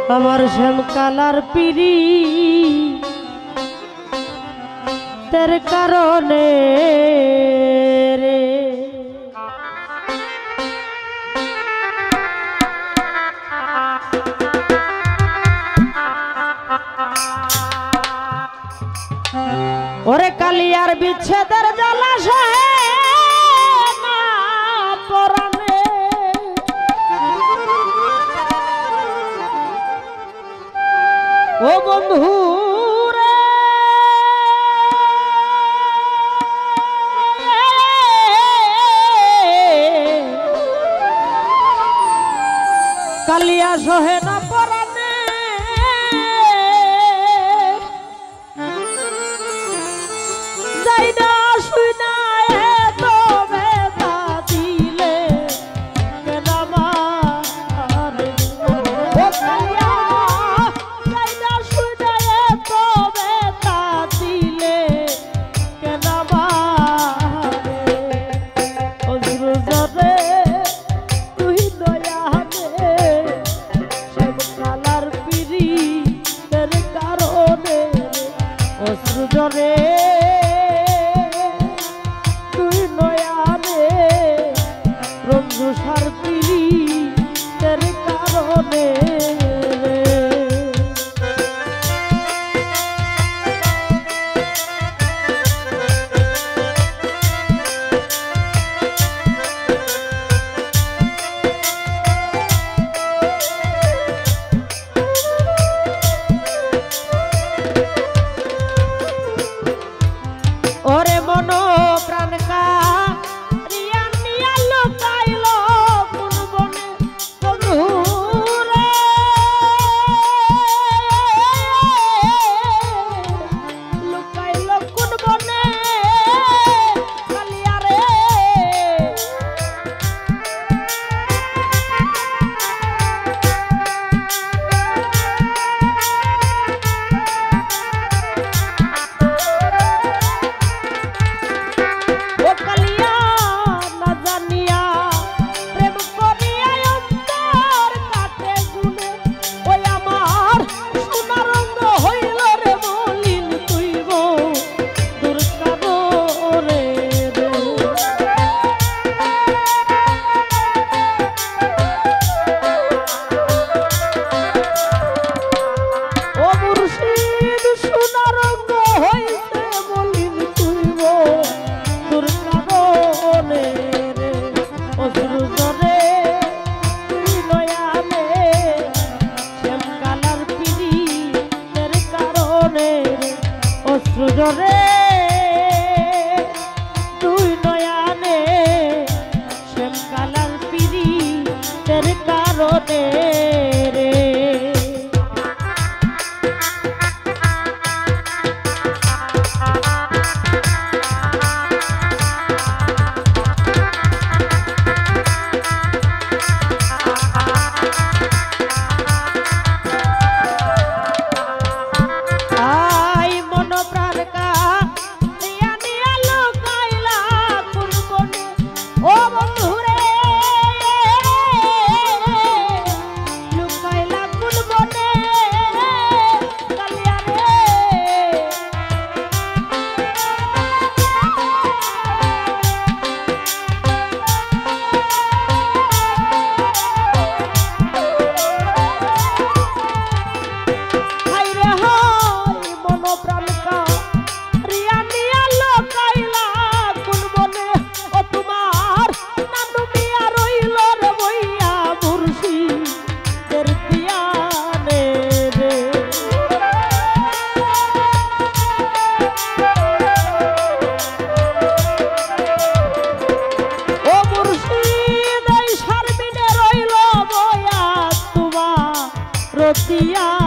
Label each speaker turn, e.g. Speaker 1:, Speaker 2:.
Speaker 1: আমার শ্যাম কালার পিরি তের কারণে রে ওরে কালিয়ার বিচ্ছেদের জ্বালা সহে না পরাণে ও বন্ধু রে কালিয়া সহে না পরাণে যাই না শুই না এত ব্যথা দিলে কেন আমার ও কালিয়া যাই না শুই না এত ব্যথা দিলে কেন আমার অশ্রু ঝরে তুই দয়া দে শ্যাম কালার পিরি তের কারণে অশ্রু ঝরে তুই নয়ানে রঞ্জু সার পিরি তের কারণে ওরে মনো প্রাণ কারিয়া নিয়া লুকাইল কোন বনে বন্ধু রে লুকাইল কোন বনে কালিয়া রে রে তুই নয়ানে শ্যাম কালার পিরি তের কারণে রে রতিয়া